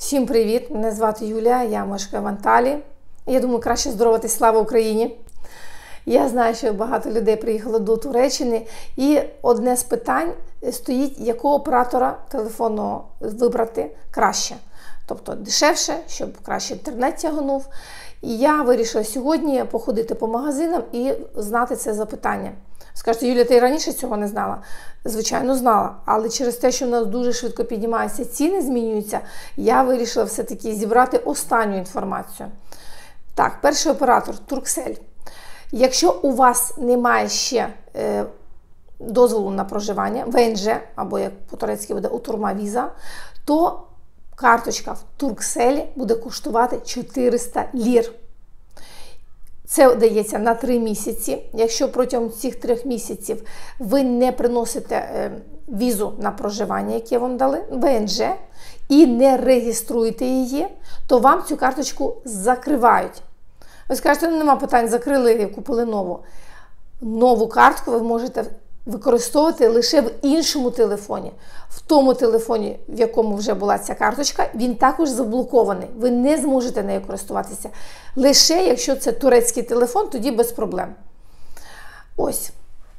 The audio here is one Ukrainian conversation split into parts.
Всім привіт! Мене звати Юлія, я мешкаю в Анталії. Я думаю, краще здороватись, слава Україні! Я знаю, що багато людей приїхало до Туреччини, і одне з питань стоїть, якого оператора телефонного вибрати краще. Тобто дешевше, щоб краще інтернет тягнув. І я вирішила сьогодні походити по магазинам і знати це запитання. Скажете, Юля, ти і раніше цього не знала? Звичайно, знала. Але через те, що в нас дуже швидко піднімаються ціни, змінюються, я вирішила все-таки зібрати останню інформацію. Так, перший оператор – Turkcell. Якщо у вас немає ще дозволу на проживання, ВНЖ, або як по-турецьки буде Oturma Visa, то карточка в Turkcell буде коштувати 400 лір. Це дається на 3 місяці. Якщо протягом цих 3 місяців ви не приносите візу на проживання, яке вам дали, ВНЖ, і не реєструєте її, то вам цю карточку закривають. Ви скажете, нема питань, закрили, купили нову. Нову картку ви можете використовувати лише в іншому телефоні. В тому телефоні, в якому вже була ця карточка, він також заблокований. Ви не зможете нею користуватися. Лише якщо це турецький телефон, тоді без проблем. Ось.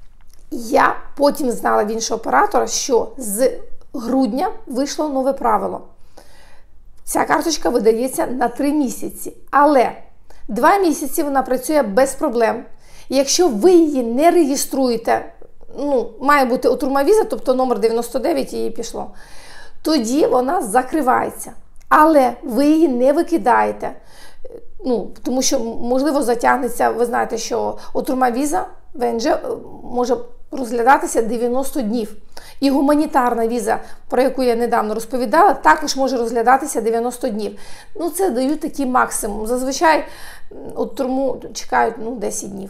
Я потім знала в іншого оператора, що з грудня вийшло нове правило. Ця карточка видається на 3 місяці. Але 2 місяці вона працює без проблем. І якщо ви її не реєструєте, має бути Oturma Visa, тобто номер 99 її пішло, тоді вона закривається. Але ви її не викидаєте, тому що, можливо, затягнеться, ви знаєте, що Oturma Visa, ВНЖ, може розглядатися 90 днів. І гуманітарна віза, про яку я недавно розповідала, також може розглядатися 90 днів. Це дають такий максимум. Зазвичай Oturma чекають 10 днів.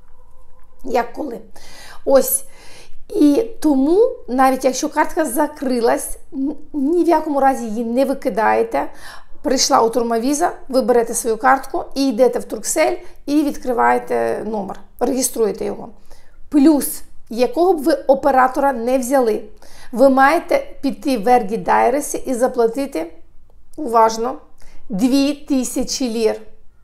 Як коли. Ось. І тому, навіть якщо картка закрилась, ні в якому разі її не викидаєте. Прийшла Oturma Visa, ви берете свою картку і йдете в Turkcell і відкриваєте номер, реєструєте його. Плюс, якого б ви оператора не взяли, ви маєте піти в Vergi Dairesi і заплатити, уважно, 2000 лір.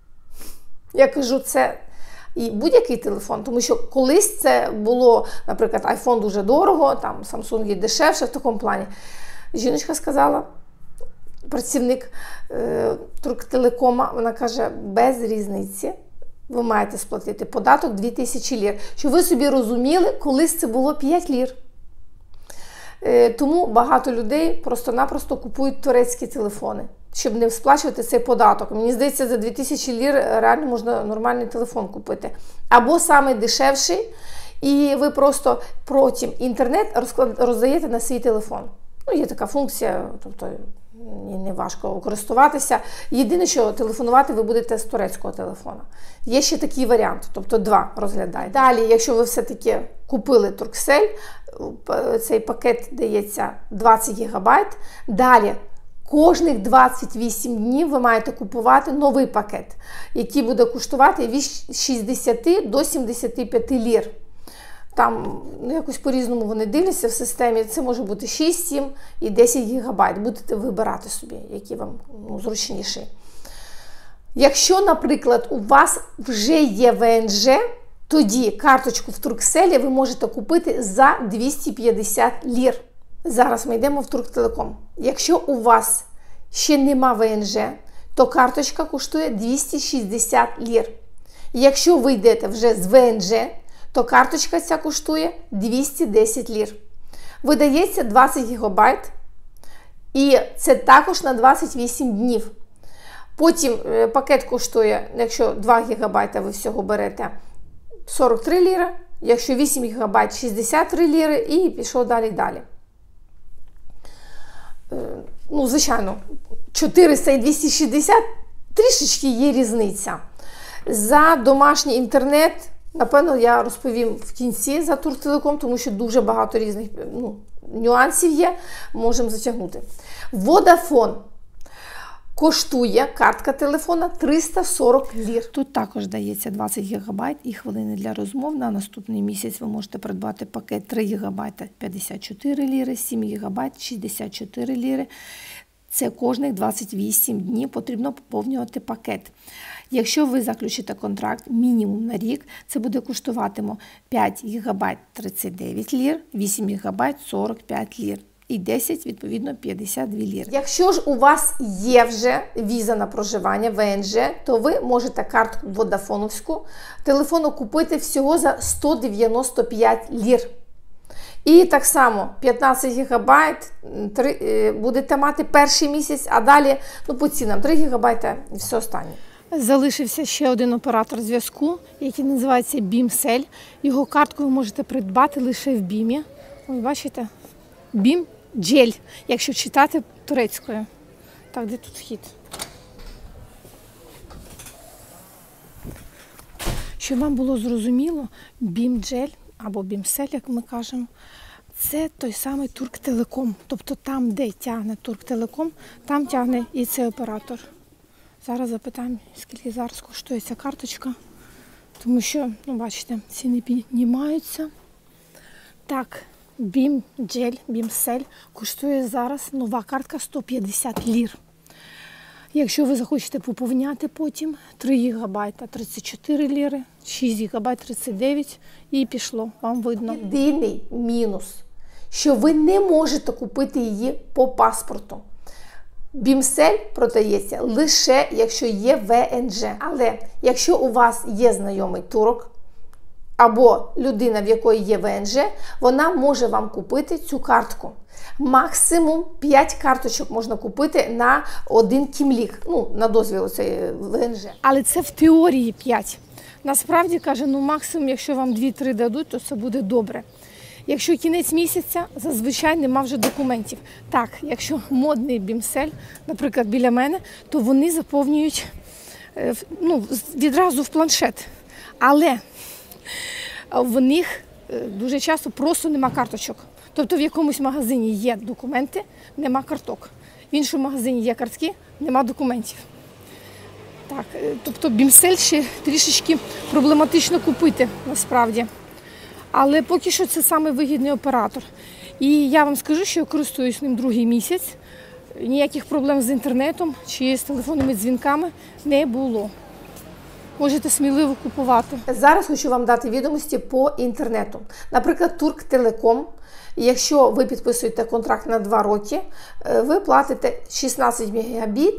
Я кажу, це і будь-який телефон, тому що колись це було, наприклад, iPhone дуже дорого, там Samsung дешевше в такому плані. Жіночка сказала, працівник Турктелекома, вона каже, без різниці ви маєте сплатити податок 2000 лір. Щоб ви собі розуміли, колись це було 5 лір. Тому багато людей просто-напросто купують турецькі телефони, щоб не сплачувати цей податок. Мені здається, за 2000 лір реально можна нормальний телефон купити. Або саме дешевший, і ви просто потім інтернет роздаєте на свій телефон. Є така функція, тобто не важко користуватися. Єдине, що телефонувати ви будете з турецького телефона. Є ще такий варіант, тобто 2 розглядаєте. Далі, якщо ви все-таки купили Turkcell, цей пакет дається 20 ГБ. Далі, кожних 28 днів ви маєте купувати новий пакет, який буде коштувати від 60 до 75 лір. Там якось по-різному вони дивляться в системі. Це може бути 6, 7 і 10 ГБ. Будете вибирати собі, які вам зручніші. Якщо, наприклад, у вас вже є ВНЖ, тоді карточку в Turkcell ви можете купити за 250 лір. Зараз ми йдемо в Турктелеком. Якщо у вас ще нема ВНЖ, то карточка коштує 260 лір. Якщо ви йдете вже з ВНЖ, то карточка ця коштує 210 лір. Видається 20 ГБ, і це також на 28 днів. Потім пакет коштує, якщо 2 ГБ ви всього берете, 43 ліри, якщо 8 ГБ – 63 ліри, і пішов далі. Звичайно, 400 і 260 трішечки є різниця. За домашній інтернет, напевно, я розповім в кінці за Турктелеком, тому що дуже багато різних нюансів є, можемо затягнути. Vodafone коштує картка телефона 340 лір. Тут також дається 20 ГБ і хвилини для розмов. На наступний місяць ви можете придбати пакет 3 ГБ 54 ліри, 7 ГБ 64 ліри. Це кожних 28 днів потрібно поповнювати пакет. Якщо ви заключите контракт мінімум на рік, це буде коштуватиме 5 ГБ 39 лір, 8 ГБ 45 лір. І 10, відповідно, 52 ліри. Якщо ж у вас є вже віза на проживання ВНЖ, то ви можете картку водафоновську телефону купити всього за 195 лір. І так само 15 ГБ будете мати перший місяць, а далі по цінам 3 ГБ і все останнє. Залишився ще один оператор зв'язку, який називається BIM-Cell. Його картку ви можете придбати лише в BIM. Ось бачите? BIM-Gel, якщо читати турецькою. Так, де тут вхід? Щоб вам було зрозуміло, BIM-Gel або BIM-Cell, як ми кажемо, це той самий Турктелеком. Тобто там, де тягне Турктелеком, там тягне і цей оператор. Зараз запитаємо, скільки зараз коштує ця карточка. Тому що, бачите, ціни піднімаються. Так, BIM-Gel, BIM-Cell коштує зараз нова картка 150 лір. Якщо ви захочете поповняти потім 3 ГБ 34 ліри, 6 ГБ 39 і пішло, вам видно. Єдиний мінус, що ви не можете купити її по паспорту. BIM-Cell продається лише, якщо є ВНЖ. Але якщо у вас є знайомий турок або людина, в якої є ВНЖ, вона може вам купити цю картку. Максимум 5 карточок можна купити на один кімлік, на дозвіл цей ВНЖ. Але це в теорії 5. Насправді, каже, максимум, якщо вам 2-3 дадуть, то це буде добре. Якщо кінець місяця, зазвичай нема вже документів. Так, якщо модний BIM-Cell, наприклад, біля мене, то вони заповнюють відразу в планшет. Але в них дуже часто просто нема карточок. Тобто в якомусь магазині є документи, нема карток. В іншому магазині є картки, нема документів. Так, тобто BIM-Cell ще трішечки проблематично купити, насправді. Але поки що це саме вигідний оператор. І я вам скажу, що я користуюсь ним другий місяць. Ніяких проблем з інтернетом чи з телефонними дзвінками не було. Можете сміливо купувати. Зараз хочу вам дати відомості по інтернету. Наприклад, Турктелеком. Якщо ви підписуєте контракт на 2 роки, ви платите 16 мегабіт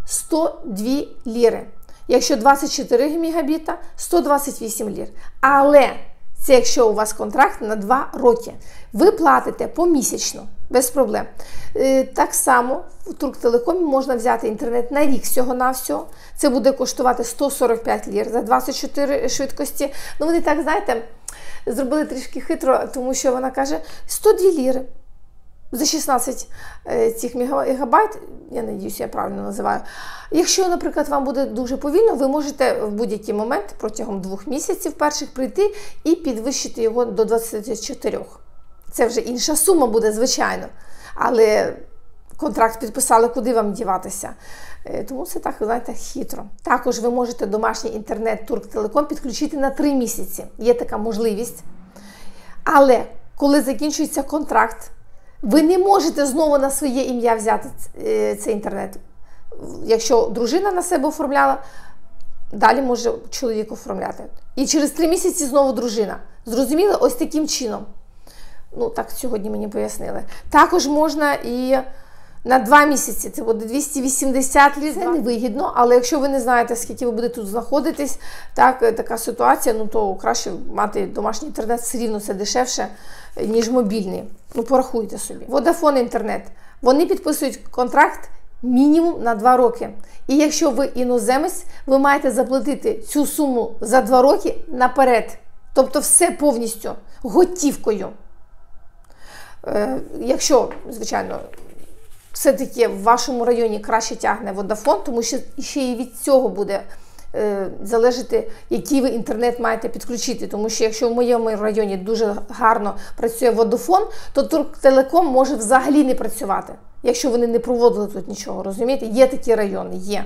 102 ліри. Якщо 24 мегабіта – 128 лір. Але це якщо у вас контракт на 2 роки. Ви платите помісячно, без проблем. Так само в Турктелекомі можна взяти інтернет на рік всього-навсього. Це буде коштувати 145 лір за 24 швидкості. Вони так, знаєте, зробили трішки хитро, тому що вона каже 102 ліри. За 16 цих мегабайт, я надіюся, я правильно називаю. Якщо, наприклад, вам буде дуже повільно, ви можете в будь-який момент протягом 2 місяців перших прийти і підвищити його до 24. Це вже інша сума буде, звичайно. Але контракт підписали, куди вам діватися. Тому це так, знаєте, хитро. Також ви можете домашній інтернет Турктелеком підключити на 3 місяці. Є така можливість. Але коли закінчується контракт, ви не можете знову на своє ім'я взяти цей інтернет. Якщо дружина на себе оформляла, далі може чоловік оформляти. І через 3 місяці знову дружина. Зрозуміли? Ось таким чином. Так сьогодні мені пояснили. Також можна і на 2 місяці. Це буде 280 лір. Це невигідно, але якщо ви не знаєте, скільки ви будете тут знаходитись, така ситуація, то краще мати домашній інтернет, все рівно це дешевше, ніж мобільний. Порахуйте собі. Vodafone інтернет. Вони підписують контракт мінімум на 2 роки. І якщо ви іноземець, ви маєте заплатити цю суму за 2 роки наперед. Тобто все повністю готівкою. Якщо, звичайно, все-таки в вашому районі краще тягне Vodafone, тому що ще і від цього буде залежати, який ви інтернет маєте підключити. Тому що якщо в моєму районі дуже гарно працює Vodafone, то Турктелеком може взагалі не працювати, якщо вони не проводили тут нічого, розумієте? Є такі райони, є.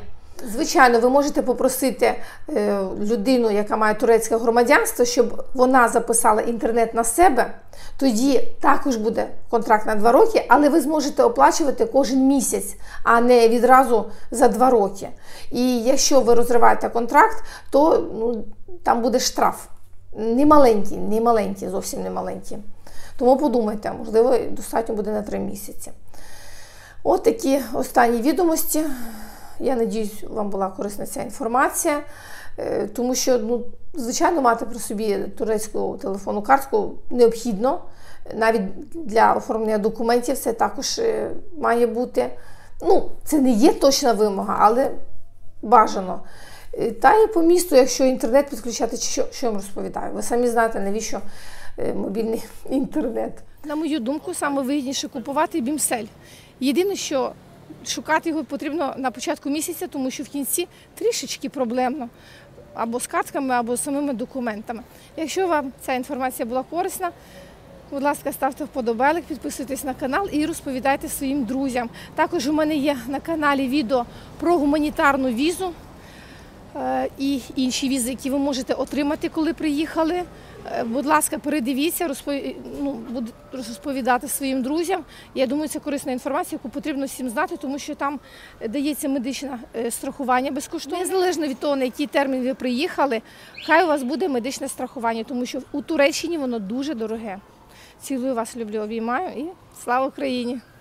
Звичайно, ви можете попросити людину, яка має турецьке громадянство, щоб вона записала інтернет на себе. Тоді також буде контракт на 2 роки, але ви зможете оплачувати кожен місяць, а не відразу за 2 роки. І якщо ви розриваєте контракт, то там буде штраф. Не маленький, зовсім не маленький. Тому подумайте, можливо, достатньо буде на 3 місяці. От такі останні відомості. Я надіюсь, вам була корисна ця інформація, тому що, звичайно, мати при собі турецьку телефонну картку необхідно. Навіть для оформлення документів це також має бути. Це не є точна вимога, але бажано. Та і по місту, якщо інтернет підключати, що я вам розповідаю. Ви самі знаєте, навіщо мобільний інтернет. На мою думку, саме вигідніше купувати бімсель. Єдине, що шукати його потрібно на початку місяця, тому що в кінці трішечки проблемно. Або з картками, або з самими документами. Якщо вам ця інформація була корисна, будь ласка, ставте вподобайник, підписуйтесь на канал і розповідайте своїм друзям. Також у мене є на каналі відео про гуманітарну візу і інші візи, які ви можете отримати, коли приїхали. Будь ласка, передивіться, буду розповідати своїм друзям. Я думаю, це корисна інформація, яку потрібно всім знати, тому що там дається медичне страхування безкоштовне. Незалежно від того, на який термін ви приїхали, хай у вас буде медичне страхування, тому що у Туреччині воно дуже дороге. Цілую вас, люблю, обіймаю і слава Україні!